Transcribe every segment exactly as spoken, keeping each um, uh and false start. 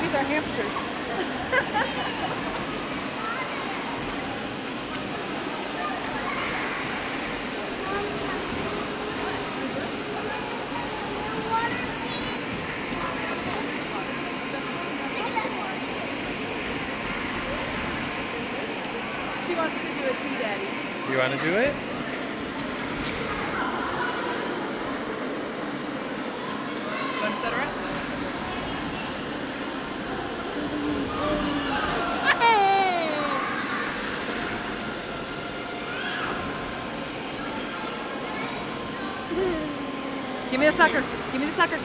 those are hamsters. She wants to do it too, Daddy. You want to do it? Want to set her up? Give me the sucker. Give me the sucker.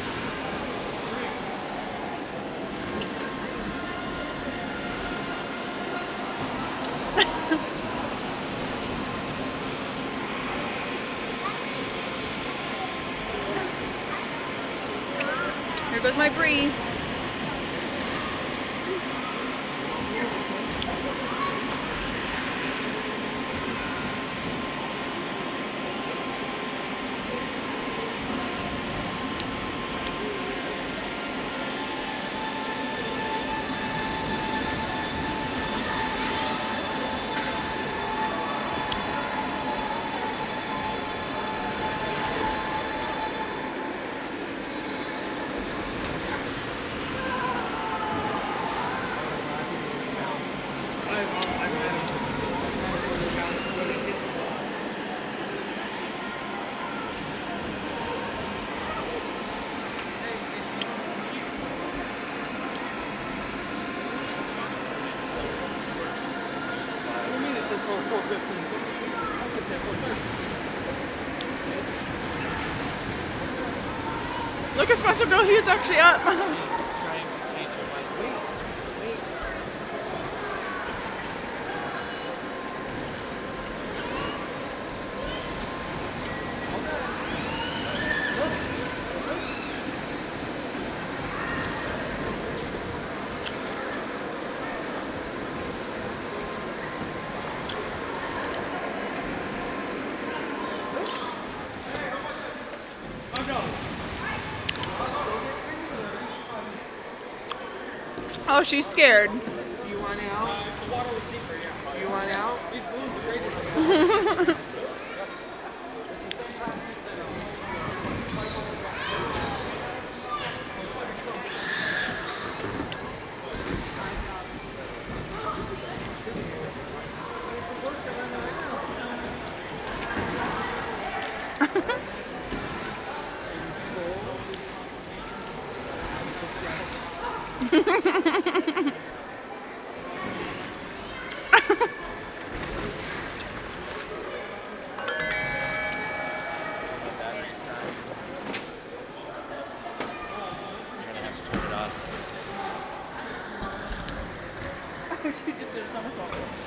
Here goes my Bree. Look at Spencer go, he's actually up. Oh, she's scared. You want out? You want out? Battery's time. You're gonna have to turn it off. She just did a somersault.